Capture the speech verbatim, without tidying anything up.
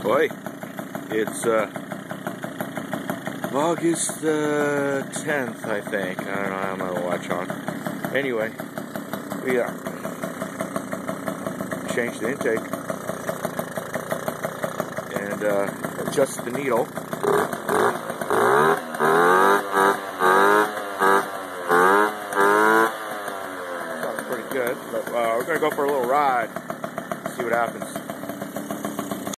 boy, it's uh, August the tenth, I think. I don't know, I don't have my watch on. Anyway, we uh, changed the intake and uh, adjusted the needle. Sounds pretty good, but uh, we're going to go for a little ride, see what happens.